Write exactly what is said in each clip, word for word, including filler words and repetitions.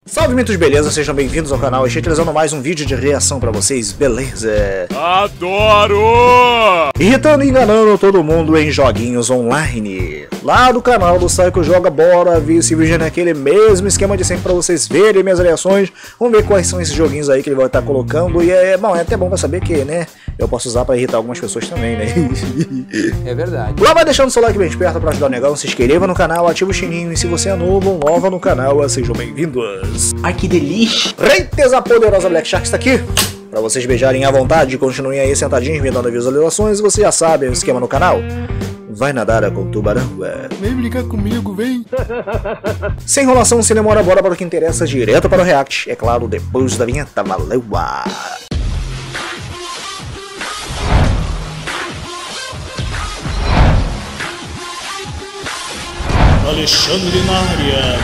Salve, mitos, beleza? Sejam bem-vindos ao canal. Estou trazendo mais um vídeo de reação pra vocês, beleza? Adoro! Irritando e enganando todo mundo em joguinhos online. Lá do canal do Psycho Joga, bora ver esse vídeo naquele mesmo esquema de sempre pra vocês verem minhas reações. Vamos ver quais são esses joguinhos aí que ele vai estar colocando. E é, bom, é até bom pra saber que, né, eu posso usar pra irritar algumas pessoas também, né? É verdade. Lá vai deixando seu like bem esperto pra ajudar o negão. Se inscreva no canal, ativa o sininho. E se você é novo ou nova no canal, sejam bem-vindos. Ai, que delícia! Reiteza poderosa Black Shark está aqui pra vocês beijarem à vontade. Continuem aí sentadinhos, me dando visualizações. Você já sabe o esquema no canal. Vai nadar com tubarão, é. Vem brincar comigo, vem! Sem enrolação, sem demora, bora para o que interessa, direto para o react. É claro, depois da vinheta. Valeu! Alexandre na área.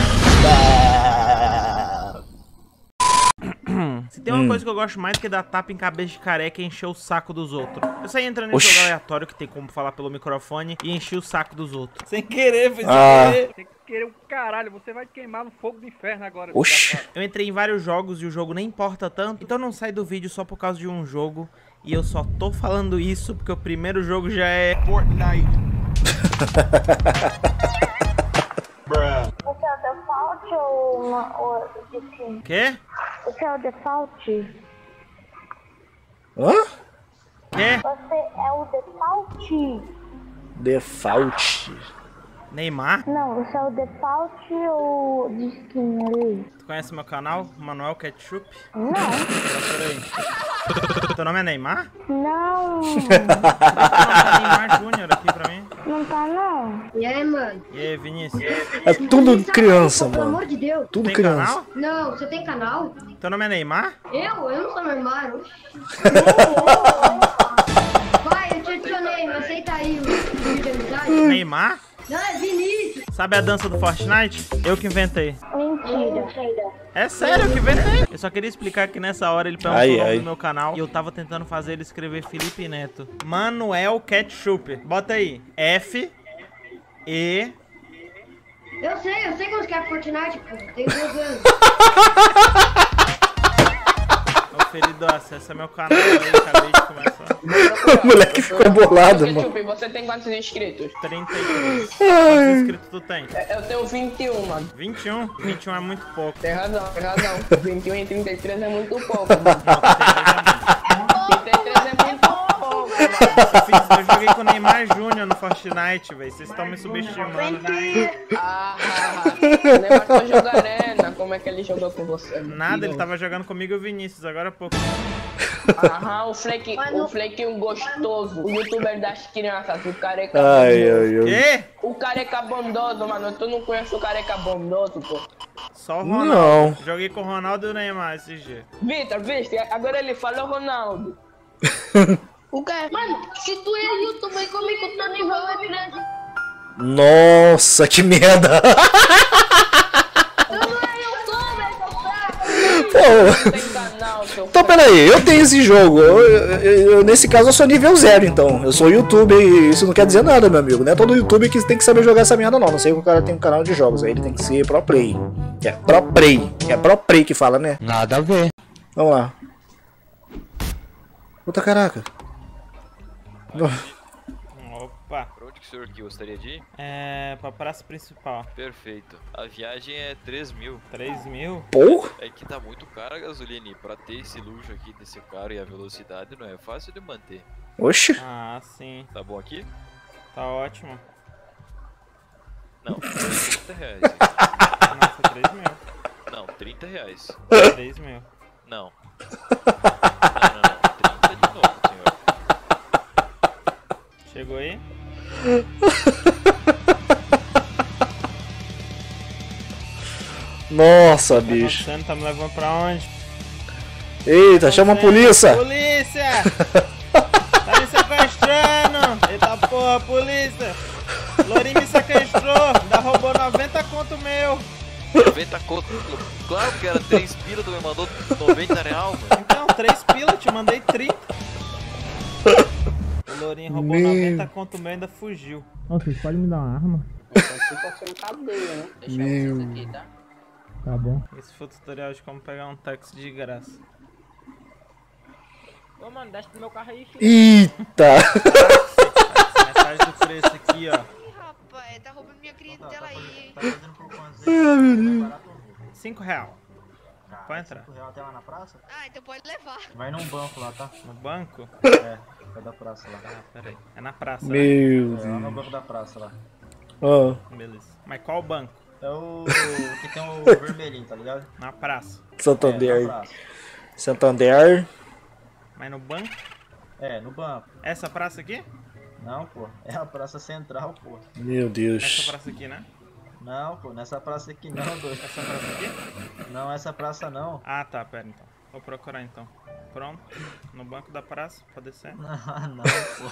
Se tem uma hum. coisa que eu gosto mais que dar tapa em cabeça de careca é encher o saco dos outros. Eu saí entrando em Oxi. jogo aleatório que tem como falar pelo microfone e enchi o saco dos outros. Sem querer, foi sem Ah. querer. Tem que querer o caralho, você vai queimar no fogo do inferno agora. Oxi! Eu entrei em vários jogos e o jogo nem importa tanto, então não sai do vídeo só por causa de um jogo. E eu só tô falando isso porque o primeiro jogo já é Fortnite. Esse é o default ou, uma, ou de sim? Quê? Esse é o default? Hã? Quê? Você é o default? Default. Neymar? Não, você é o default ou de skin ali? Tu conhece meu canal? Manuel Ketchup? Não. Procura aí. Teu nome é Neymar? Não. Tá Neymar Júnior aqui pra mim. Não tá não. E aí, mano? E aí, Vinícius? É tudo criança, Pelo mano. amor de Deus. Tudo Tem criança. canal? Não, você tem canal? Teu nome é Neymar? Eu? Eu não sou normal. oxi. Vai, eu te adicionei, me aceita aí o vídeo de amizade. Neymar? Não, é Vinícius. Sabe a dança do Fortnite? Eu que inventei. Mentira. É sério, eu que inventei. Eu só queria explicar que nessa hora ele perguntou Ai, o nome ai. do meu canal e eu tava tentando fazer ele escrever Felipe Neto. Manuel Ketchup. Bota aí. F E Eu sei, eu sei como que é Fortnite, pô. Tem dois anos. Ô Felido, acessa meu canal aí, acabei de começar. O moleque ficou bolado, mano. Ketchup, você tem quantos inscritos? trinta e três. Quantos inscritos tu tem? Eu tenho vinte e um, mano. vinte e um? vinte e um é muito pouco. Tem razão, tem razão. vinte e um e trinta e três é muito pouco, mano. Não, trinta e três é muito. trinta e três é muito pouco, mano. Eu, fiz, eu joguei com o Neymar Júnior no Fortnite, velho. Vocês estão me subestimando. Ah, o Neymar só joga arena. Como é que ele jogou com você? Nada, ele tava jogando comigo e o Vinícius, agora há pouco. Aham, o Flake, o Flequinho gostoso. O youtuber das crianças, o careca Ai, bondoso. ai, ai. Quê? O careca bondoso, mano. Tu não conhece o careca bondoso, pô. Só o Ronaldo. Não. Joguei com o Ronaldo e o Neymar esses dias. Vitor, viste? Agora ele falou Ronaldo. O cara, mano, se tu é youtuber, como é que o Tony Hall é grande? Nossa, que merda. Tu não é youtuber, seu fraco. Pô. Não tem canal, seu Então, peraí, eu tenho esse jogo. Eu, eu- eu- nesse caso, eu sou nível zero, então. Eu sou youtuber e isso não quer dizer nada, meu amigo. Não é todo youtuber que tem que saber jogar essa merda, não. Não sei que o cara tem um canal de jogos. Aí ele tem que ser pro play. É pro play. É pro play que fala, né? Nada a ver. Vamos lá. Puta caraca. Opa. Pra onde que o senhor aqui gostaria de ir? É. Pra praça principal. Perfeito. A viagem é três mil. três mil? Porra. É que tá muito cara a gasolina e pra ter esse luxo aqui desse carro e a velocidade não é fácil de manter. Oxi. Ah, sim. Tá bom aqui? Tá ótimo. Não, trinta reais. Não, foi três mil. Não, trinta reais. três mil. Não. Não, não, não. trinta de novo, senhor. Chegou aí? Nossa, Tá bicho. acontecendo? Tá me levando pra onde? Eita, chama a polícia. Polícia! Tá me sequestrando! Eita porra, polícia! Lourinho me sequestrou! Ainda roubou noventa conto meu! noventa conto. Claro que era três pila, tu me mandou noventa real, mano. Então, três pila, te mandei trinta. O Lourinho roubou Meu. noventa conto meu e ainda fugiu. Ô, vocês podem me dar uma arma? Você pode ser um cadeia, né? Meu. Aqui, tá? Tá bom. Esse foi o tutorial de como pegar um táxi de graça. Ô, mano, desce pro meu carro aí, filho. Eita! Metade do preço aqui, ó. Ih, rapaz, tá roubando minha clientela aí. Tá fazendo por quanto? Cinco real. Pode entrar. cinco reais até lá na praça? Ah, então pode levar. Vai num banco lá, tá? No banco? É, vai da praça lá. Ah, peraí. É na praça, Meu né? Deus. É lá no banco da praça lá. Ah. Beleza. Mas qual banco? É o que tem o vermelhinho, tá ligado? Na praça. Santander. É, na praça. Santander. Mas no banco? É, no banco. Essa praça aqui? Não, pô. É a praça central, pô. Meu Deus. Essa praça aqui, né? Não, pô. Nessa praça aqui não, doido. Essa praça aqui? Não, essa praça não. Ah, tá. Pera então. Vou procurar então. Pronto. No banco da praça. Pode descer. Não, não, pô.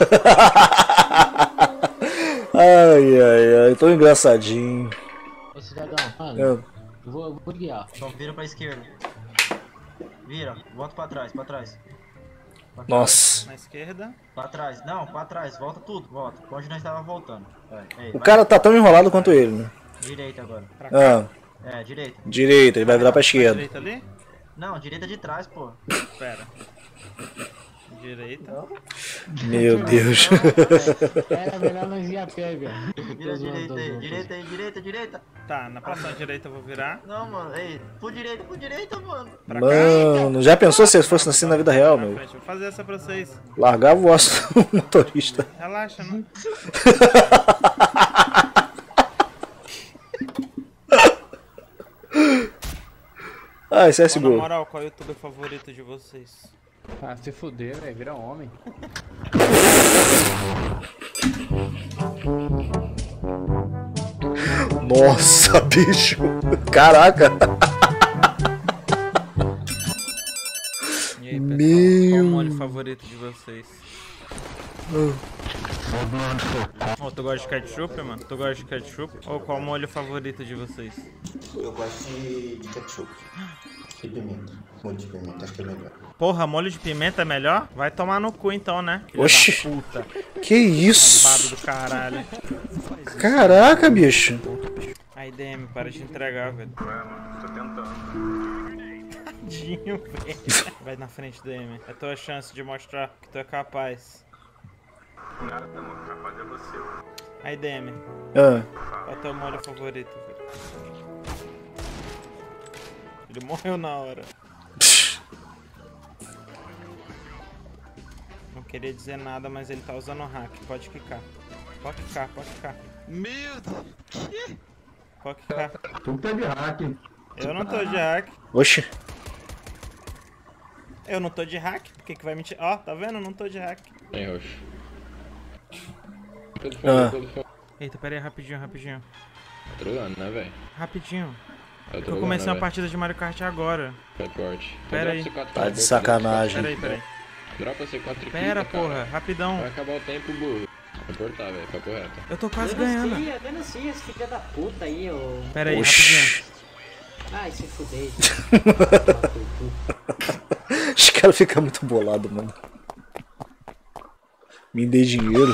Ai, ai, ai. Tô engraçadinho. Ô, cidadão, mano. Eu... Vou, vou guiar. Então vira pra esquerda. Vira. Volta pra trás, pra trás. Pra trás. Nossa. Na esquerda. Pra trás. Não, pra trás. Volta tudo. Volta. Onde nós tava voltando. Vai. Aí, O vai. cara tá tão enrolado quanto ele, né? Direita agora. Ah. É, direita. Direita, ele vai virar pra esquerda. Direita ali? Não, direita de trás, pô. Pera. Direita. Meu Deus. Era melhor nós ir a pé, velho. Vira direita aí, direita aí, direita, direita. Tá, na próxima direita eu vou virar. Não, mano, ei, por direita, por direita, mano. Pra Mano, já pensou se fosse assim na vida real, cá. meu? Vou fazer essa pra vocês. Largava o osso do motorista. Relaxa, não. Ah, C S G Ó, na O. moral, qual é o youtuber favorito de vocês? Ah, se fuder, velho. Vira homem. Nossa, bicho. Caraca. E aí, pessoal, Meu. qual o molho favorito de vocês? Oh, tu gosta de ketchup, mano? Tu gosta de ketchup? Ou qual o molho favorito de vocês? Eu gosto de, de ketchup. E pimenta. Molho de pimenta, acho que é melhor. Porra, molho de pimenta é melhor? Vai tomar no cu então, né? Filha Oxi. da puta. Que isso? Arrombado do caralho. Caraca, bicho. Aí, D M, para de entregar, velho. Tô tentando. Tadinho, velho. Vai na frente, D M. É tua chance de mostrar que tu é capaz. Nada, mano. Capaz é você. Aí, D M. Ah. Qual é o teu molho favorito, velho? Ele morreu na hora. Não queria dizer nada, mas ele tá usando o hack. Pode quicar. Pode quicar, pode quicar. Meu Deus. Que? Pode quicar. Tu tá de hack. Eu não tô de hack. Oxi. Eu não tô de hack? Por que que vai mentir? Ó, tá vendo? Eu não tô de hack. Tem roxo. Ah. Eita, pera aí, rapidinho, rapidinho. Tá trolando, né, velho? Rapidinho. Tá Eu trolando, comecei né, uma véio? partida de Mario Kart agora. Reporte. Pera aí. Tá de sacanagem. Pera aí, pera aí. Dropa C quatro. Pera, porra, rapidão. Vai acabar o tempo, burro. Reportar, velho, papo reto. Eu tô quase ganhando. Denuncia, denuncia esse filho da puta aí, ô. Pera aí, Oxi. rapidinho. Ai, se fudei. Os caras ficam muito bolados, mano. Me dê dinheiro.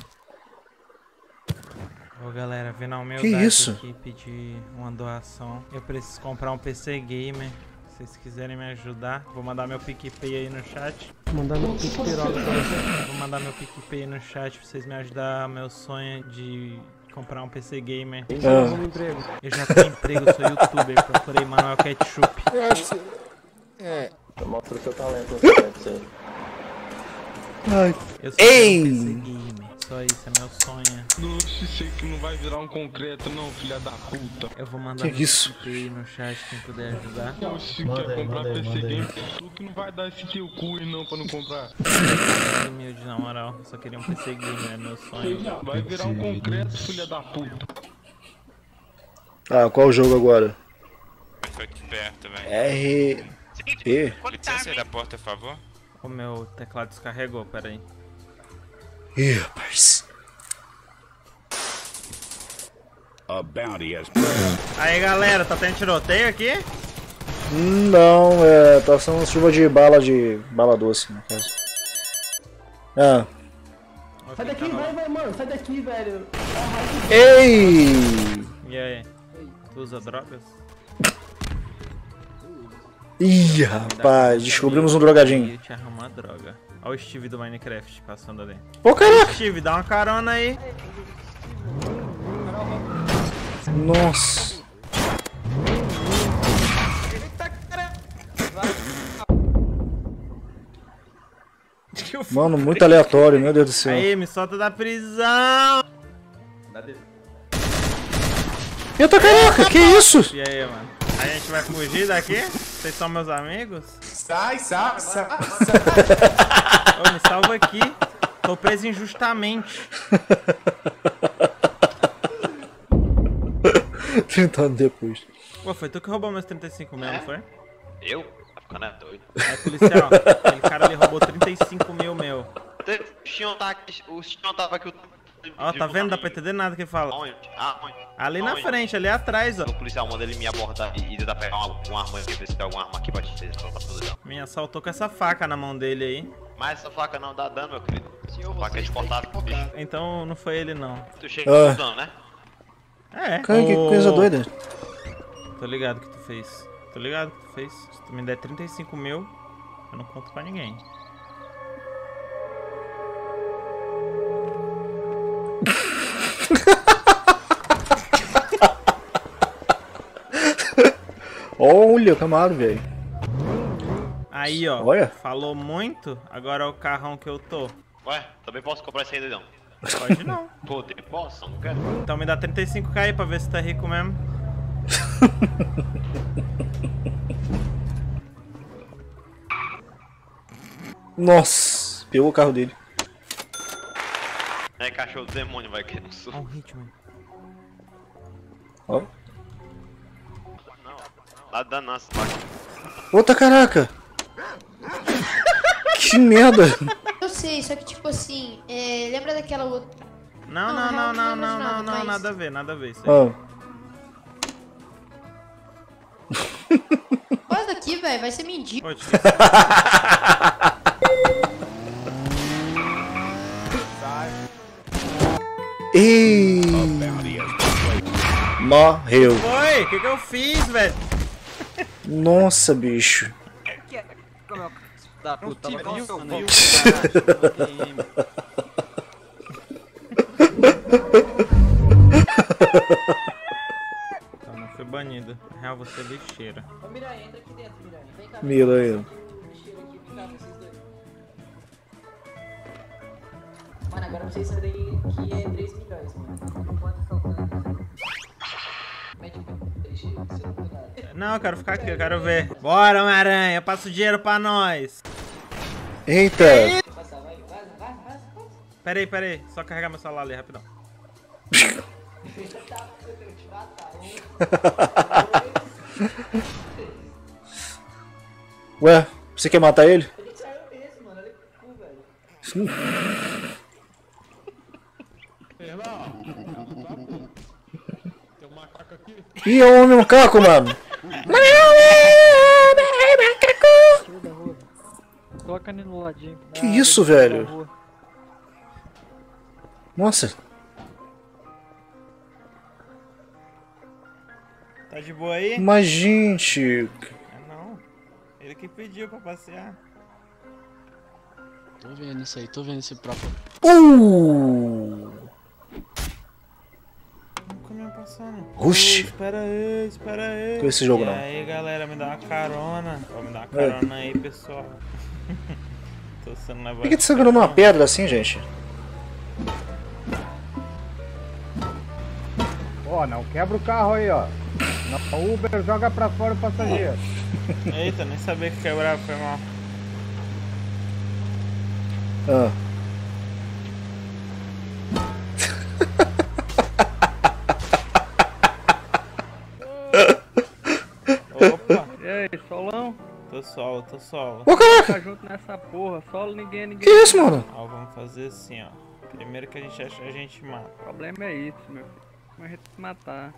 Ô galera, vem na Que humildade isso? aqui pedir uma doação. Eu preciso comprar um P C Gamer. Se vocês quiserem me ajudar, vou mandar meu PicPay aí no chat. Mandar meu PicPay pra você. Vou mandar meu PicPay no chat pra vocês me ajudar no meu sonho de comprar um P C Gamer. Ah. Um emprego. Eu já tenho emprego, eu sou youtuber, procurei Manuel Ketchup. Eu acho que... É. Mostra o seu talento no você. Ai. Eu sou Ei! um P C Gamer, só isso, é meu sonho. Nossa, sei que não vai virar um concreto não, filha da puta. Eu vou mandar Que meu isso? PicPay no chat, quem puder ajudar. Oxi, quer comprar P C Game, tu que não vai dar esse teu cu aí não pra não comprar. Humilde, na moral, só queria um P C Gamer, é meu sonho. Vai virar um concreto, filha da puta. Ah, qual o jogo agora? Foi aqui perto, velho. R... E? Licença aí da porta, por favor. O meu teclado descarregou, pera aí. Ih, rapaz. A bounty has... Aí galera, tá tendo tiroteio aqui? Hum, Não, é. Tá sendo chuva de bala de. bala doce, no caso. Ah. Sai daqui, vai, vai, mano. Sai daqui, velho. Ei! E aí? Tu usa drogas? Ih, rapaz, descobrimos um drogadinho. Eu te arrumo uma droga. Olha o Steve do Minecraft passando ali. Ô, caraca! Steve, dá uma carona aí. Nossa. Mano, muito aleatório, meu Deus do céu. Aí, me solta da prisão. Eita, caraca, que isso? E aí, mano? A gente vai fugir daqui? Vocês são meus amigos? Sai, sai, sai, sai. Ô, me salva aqui. Tô preso injustamente. trinta anos depois. Pô, foi tu que roubou meus trinta e cinco mil, não foi? Eu? Tá ficando é doido. É, policial, aquele cara ali roubou trinta e cinco mil meu. O Xion tá aqui, o Xion tava aqui. Ó, tá vendo? Dá pra entender nada que ele fala. Onde? Ah, onde? Ali na Onde? frente, ali atrás, ó. O policial manda ele me abordar e tentar pegar uma, uma arma aqui, ver se tem alguma arma aqui pra te fazer. Me assaltou com essa faca na mão dele aí. Mas essa faca não dá dano, meu querido. Essa faca é de contato com o bicho. Então não foi ele, não. Tu chega Ah. com dano, né? É. Cara, que Ô, coisa doida. Tô ligado que tu fez. Tô ligado que tu fez. Se tu me der trinta e cinco mil, eu não conto pra ninguém. Olha, Camaro, velho. Aí, ó. Olha. Falou muito, agora é o carrão que eu tô. Ué, também posso comprar esse aí, não? Pode não. Poder, posso, não quero. Então me dá trinta e cinco k aí pra ver se tá rico mesmo. Nossa, pegou o carro dele. É cachorro do demônio, vai querer um suco. Olha o ritmo. Ó. Não, lá da nossa. Outra caraca. Que merda. Eu sei, só que tipo assim, é, lembra daquela outra. Não, Não, não, não, não, não, não não, não, imaginava, não, mas- nada a ver, nada a ver isso aí. Ó. Olha daqui, velho, vai ser mendigo. Pô, te- Ei. Morreu. Foi? O que, que eu fiz, velho? Nossa, bicho. Da puta, tava viu, passando viu, aí. Então não fui banido. Na real, você é lixeira. Ô, Miranha, entra aqui dentro, Miranha. Vem cá. Mira aí. Lixeira aqui, vem cá, vocês dois. Mano, agora pra vocês saberem que é três milhões, mano. Quanto estão dando? Mete o deixa eu ser nada. Não, eu quero ficar aqui, eu quero ver. Bora, Homem-Aranha, passa o dinheiro pra nós. Eita. Passar, vai, vai, vai, vai, vai. Pera aí, pera aí. Só carregar meu celular ali, rapidão. Ué, você quer matar ele? Ele saiu mesmo, mano. Olha que cu, velho. Tem um macaco aqui. Ih, é o homem macaco, mano. Coloca ali no ladinho. Que isso, velho? Nossa. Tá de boa aí? Mas, gente. É não. Ele que pediu pra passear. Tô vendo isso aí, tô vendo esse próprio. Uh! Nunca me passando. Oxi. Oh, espera aí, espera aí. Com esse jogo, e não. aí, galera, me dá uma carona. Ó, me dá uma É. carona aí, pessoal. Tô sendo levado. Por que tá segurando uma pedra assim, gente? Ó, não quebra o carro aí, ó. No Uber joga pra fora o passageiro. Eita, nem sabia que quebrava, foi mal. Ah. Opa. E aí, solão? Tô solo, tô solo. Ô, caraca! Tá junto nessa porra, solo ninguém, ninguém. Que isso, mano? Ó, vamos fazer assim, ó. Primeiro que a gente acha, a gente mata. O problema é isso, meu filho. Como a gente se matar.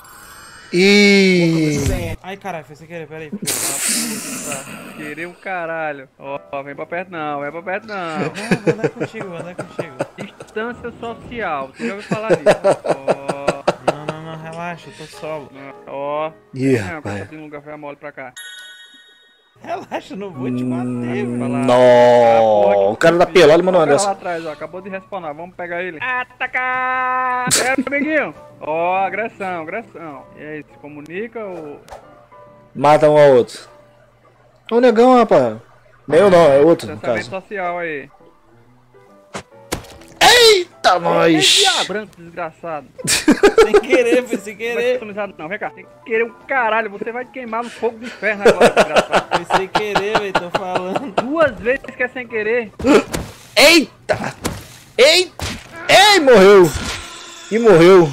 E Ai, caralho, foi sem querer, peraí. Querer um caralho. Ó, ó, vem pra perto não, vem pra perto não. Não, vou andar contigo, vou andar contigo. Distância social, você já ouviu falar disso? Ó, Não, não, não, relaxa, eu tô solo. ó. Ih, Não, rapaz. tem um lugar foi mole pra cá. Relaxa, não vou te bater, hum, mano. Não, o cara da pelada mandou uma Olha lá dessa. atrás, ó, acabou de respawnar, vamos pegar ele. Atacar! É, amiguinho. Ó, agressão, agressão. E aí, se comunica ou... Mata um ao outro. É o negão, rapaz. Meu não, é outro, no Pensamento caso. social aí. Eita, nós! Ei, branco, desgraçado. Sem querer, foi sem querer. Não, vem cá. Sem querer o caralho, você vai queimar no fogo do inferno agora, desgraçado. Foi sem querer, velho, tô falando. Duas vezes que é sem querer. Eita! Ei! Ei, morreu! E morreu.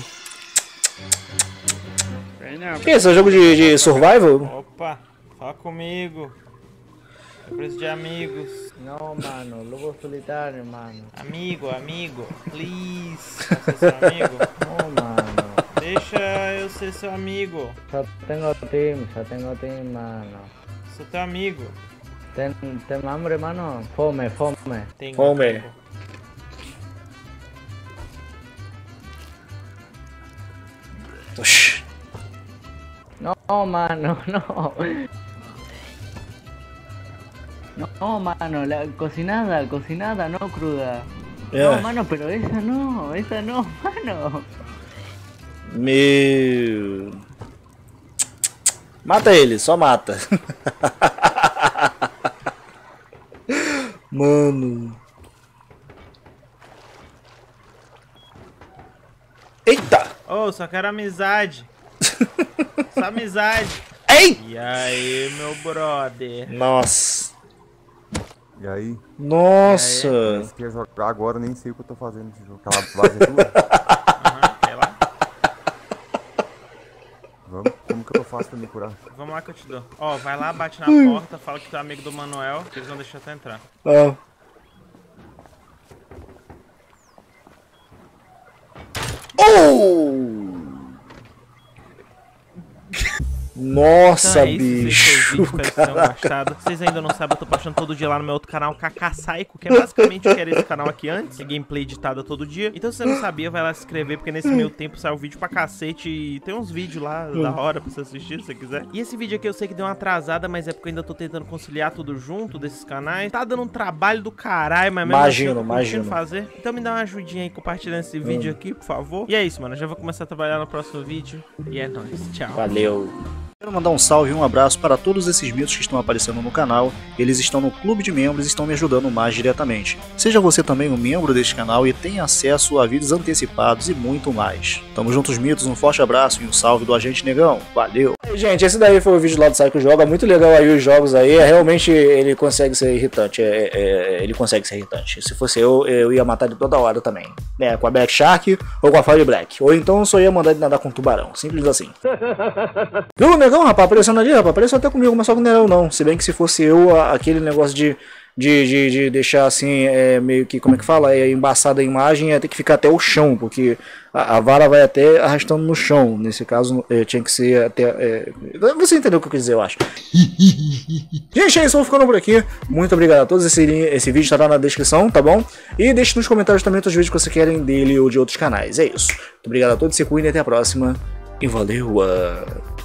Que esse é um jogo de, de survival? Opa, fala comigo. Eu preciso de amigos. Não, mano, lobo solitário, mano. Amigo, amigo, please. Posso ser seu amigo? Não, mano. Deixa eu ser seu amigo. Só tenho team, só tenho team, mano. Sou teu amigo. Tem, tem hambre, mano? Fome, fome. Tenho Fome. Oxi. No, mano, no. No, mano, la cocinada, cocinada, no cruda. Yeah. No, mano, pero esa no, esa no, mano. Meu... Mata ele, só mata. Mano... Eita! Oh, só quero amizade. Só amizade. Ei! E aí, meu brother? Nossa. E aí? Nossa. E aí? Se quer jogar agora, eu nem sei o que eu tô fazendo nesse jogo. Aquela base é tua? Aham, vai lá. Vamos? Como que eu faço pra me curar? Vamos lá que eu te dou. Ó, oh, vai lá, bate na hum. porta, fala que tu é amigo do Manuel, que eles vão deixar tu entrar. Ah. Oh! Nossa, então é isso, bicho! Vídeo, espero que vocês tenham gostado. Vocês ainda não sabem, eu tô postando todo dia lá no meu outro canal, Kaká Saiko, que é basicamente o que era esse canal aqui antes. É gameplay editada todo dia. Então se você não sabia, vai lá se inscrever, porque nesse meio tempo sai o vídeo pra cacete e tem uns vídeos lá da hora pra você assistir, se você quiser. E esse vídeo aqui eu sei que deu uma atrasada, mas é porque eu ainda tô tentando conciliar tudo junto desses canais. Tá dando um trabalho do caralho, mas mesmo imagino, assim eu tô imagino. fazer. Então me dá uma ajudinha aí compartilhando esse vídeo hum. aqui, por favor. E é isso, mano. Eu já vou começar a trabalhar no próximo vídeo. E é nóis. Tchau. Valeu. Quero mandar um salve e um abraço para todos esses mitos que estão aparecendo no canal. Eles estão no clube de membros e estão me ajudando mais diretamente. Seja você também um membro deste canal e tenha acesso a vídeos antecipados e muito mais. Tamo juntos, mitos, um forte abraço e um salve do Agente Negão. Valeu! E, gente, esse daí foi o vídeo lá do Saiko Joga. Muito legal aí os jogos aí. É, realmente ele consegue ser irritante. É, é, ele consegue ser irritante. Se fosse eu, eu ia matar ele toda hora também. Né, com a Black Shark ou com a Fire Black. Ou então eu só ia mandar ele nadar com um tubarão. Simples assim. Viu, negão, rapaz? Aparecendo ali, rapaz? Apareceu até comigo, mas só que não era eu não. Se bem que se fosse eu, aquele negócio de, de, de, de deixar assim, é, meio que, como é que fala? É, embaçada a imagem, ia ter que ficar até o chão, porque a, a vara vai até arrastando no chão. Nesse caso, é, tinha que ser até... É, você entendeu o que eu quis dizer, eu acho. Gente, é isso, vou ficando por aqui. Muito obrigado a todos. Esse, esse vídeo estará na descrição, tá bom? E deixe nos comentários também os vídeos que você querem dele ou de outros canais. É isso. Muito obrigado a todos, se cuidem, até a próxima. E valeu! Uh...